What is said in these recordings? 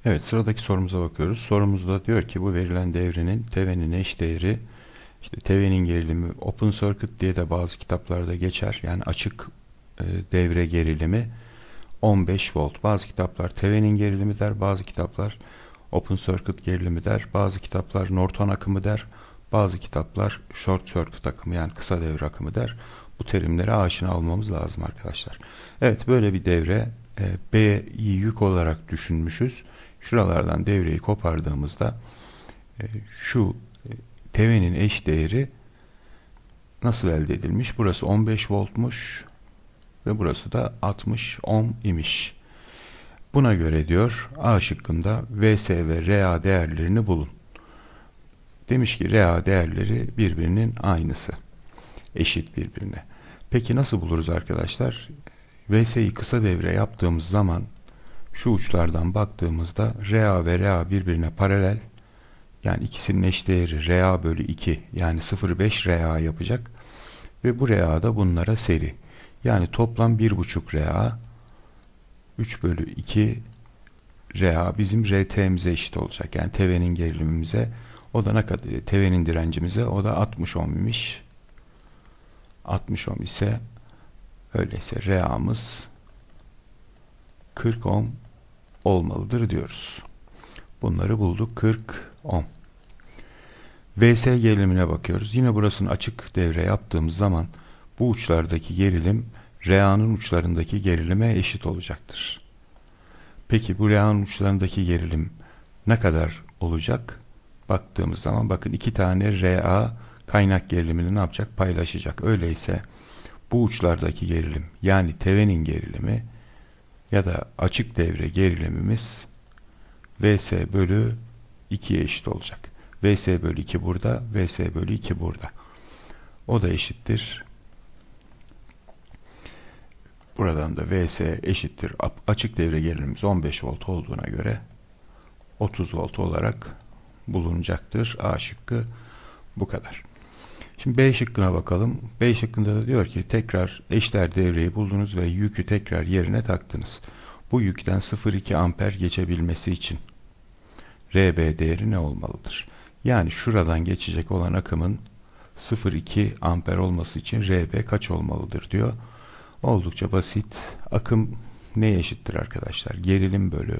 Evet, sıradaki sorumuza bakıyoruz. Sorumuzda diyor ki bu verilen devrenin TV'nin eş değeri, işte TV'nin gerilimi open circuit diye de bazı kitaplarda geçer. Yani açık devre gerilimi 15 volt. Bazı kitaplar TV'nin gerilimi der, bazı kitaplar open circuit gerilimi der, bazı kitaplar Norton akımı der, bazı kitaplar short circuit akımı yani kısa devre akımı der. Bu terimlere aşina olmamız lazım arkadaşlar. Evet, böyle bir devre B'yi yük olarak düşünmüşüz. Şuralardan devreyi kopardığımızda şu TV'nin eş değeri nasıl elde edilmiş? Burası 15 voltmuş ve burası da 60 ohm imiş. Buna göre diyor A şıkkında VS ve RA değerlerini bulun. Demiş ki RA değerleri birbirinin aynısı. Eşit birbirine. Peki nasıl buluruz arkadaşlar? VS'yi kısa devre yaptığımız zaman şu uçlardan baktığımızda RA ve RA birbirine paralel. Yani ikisinin eşdeğeri RA bölü 2 yani 0,5 RA yapacak. Ve bu RA da bunlara seri. Yani toplam 1,5 RA 3 bölü 2 RA bizim RT'mize eşit olacak. Yani TV'nin gerilimimize, o da ne kadar? TV'nin direncimize, o da 60 ohm imiş. 60 ohm ise öyleyse RA'mız 40 ohm olmalıdır diyoruz. Bunları bulduk. 40 ohm. VS gerilimine bakıyoruz. Yine burasını açık devre yaptığımız zaman bu uçlardaki gerilim RA'nın uçlarındaki gerilime eşit olacaktır. Peki bu RA'nın uçlarındaki gerilim ne kadar olacak? Baktığımız zaman bakın iki tane RA kaynak gerilimini ne yapacak? Paylaşacak. Öyleyse bu uçlardaki gerilim yani TV'nin gerilimi ya da açık devre gerilimimiz VS bölü 2'ye eşit olacak. VS bölü 2 burada, VS bölü 2 burada. O da eşittir. Buradan da VS eşittir. Açık devre gerilimimiz 15 volt olduğuna göre 30 volt olarak bulunacaktır. A şıkkı bu kadar. Şimdi B şıkkına bakalım. B şıkkında da diyor ki tekrar eşdeğer devreyi buldunuz ve yükü tekrar yerine taktınız. Bu yükten 0,2 amper geçebilmesi için RB değeri ne olmalıdır? Yani şuradan geçecek olan akımın 0,2 amper olması için RB kaç olmalıdır diyor. Oldukça basit. Akım neye eşittir arkadaşlar? Gerilim bölü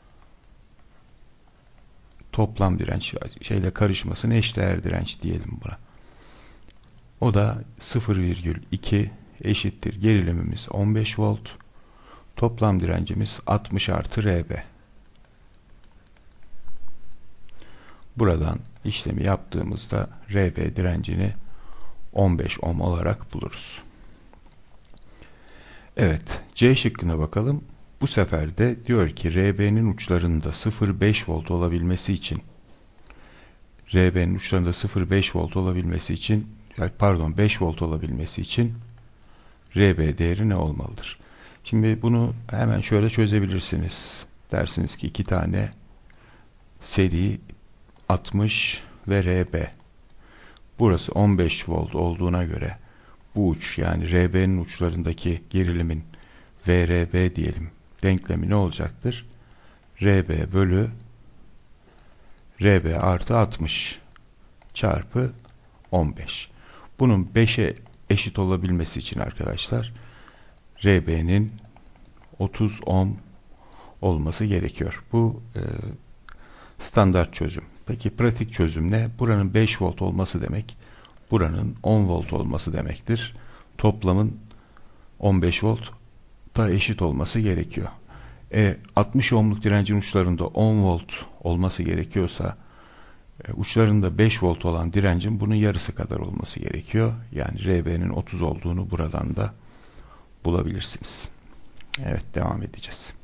toplam direnç şeyle karışmasına eşdeğer direnç diyelim buna. O da 0,2 eşittir. Gerilimimiz 15 volt. Toplam direncimiz 60 artı RB. Buradan işlemi yaptığımızda RB direncini 15 ohm olarak buluruz. Evet, C şıkkına bakalım. Bu sefer de diyor ki RB'nin uçlarında 0,5 volt olabilmesi için RB'nin uçlarında 0,5 volt olabilmesi için pardon 5 volt olabilmesi için RB değeri ne olmalıdır? Şimdi bunu hemen şöyle çözebilirsiniz. Dersiniz ki iki tane seri 60 ve RB. Burası 15 volt olduğuna göre bu uç yani RB'nin uçlarındaki gerilimin VRB diyelim denklemi ne olacaktır? RB bölü RB artı 60 çarpı 15. Bunun 5'e eşit olabilmesi için arkadaşlar RB'nin 30 ohm olması gerekiyor. Bu standart çözüm. Peki pratik çözüm ne? Buranın 5 volt olması demek, buranın 10 volt olması demektir. Toplamın 15 volta eşit olması gerekiyor. 60 ohmluk direncin uçlarında 10 volt olması gerekiyorsa uçlarında 5 volt olan direncin bunun yarısı kadar olması gerekiyor. Yani RB'nin 30 olduğunu buradan da bulabilirsiniz. Evet, devam edeceğiz.